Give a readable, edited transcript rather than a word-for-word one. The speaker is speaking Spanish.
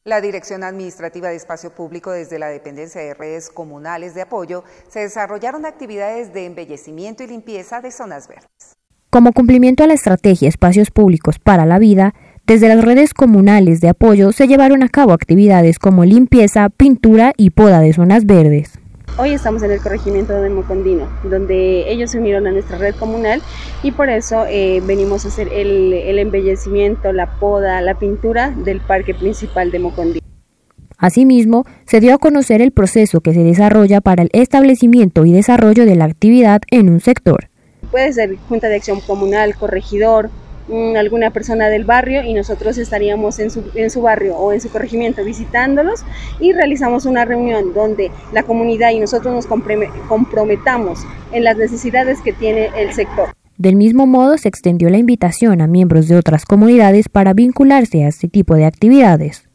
La Dirección Administrativa de Espacio Público, desde la dependencia de redes comunales de apoyo, se desarrollaron actividades de embellecimiento y limpieza de zonas verdes. Como cumplimiento a la estrategia Espacios Públicos para la Vida, desde las redes comunales de apoyo se llevaron a cabo actividades como limpieza, pintura y poda de zonas verdes. Hoy estamos en el corregimiento de Mocondino, donde ellos se unieron a nuestra red comunal y por eso venimos a hacer el embellecimiento, la poda, la pintura del parque principal de Mocondino. Asimismo, se dio a conocer el proceso que se desarrolla para el establecimiento y desarrollo de la actividad en un sector. Puede ser Junta de Acción Comunal, corregidor, alguna persona del barrio, y nosotros estaríamos en su barrio o en su corregimiento visitándolos y realizamos una reunión donde la comunidad y nosotros nos comprometamos en las necesidades que tiene el sector. Del mismo modo, se extendió la invitación a miembros de otras comunidades para vincularse a este tipo de actividades.